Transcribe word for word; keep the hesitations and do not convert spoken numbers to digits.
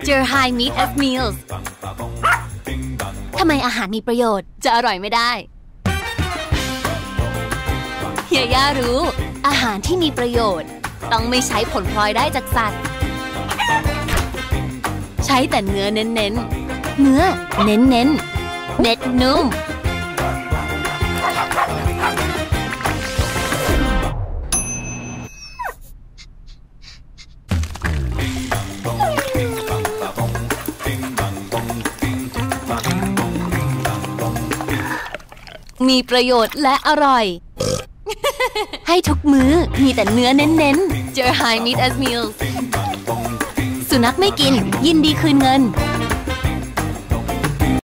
เจอ High Meat as Meals ทำไมอาหารมีประโยชน์จะอร่อยไม่ได้เฮียย่ารู้อาหารที่มีประโยชน์ต้องไม่ใช้ผลพลอยได้จากสัตว์ใช้แต่เนื้อเน้นๆเนื้อเน้นๆเม็ดนุ่มมีประโยชน์และอร่อยให้ทุกมื้อมีแต่เนื้อเน้นๆเจอ High Meat as Meals สุนัขไม่กินยินดีคืนเงิน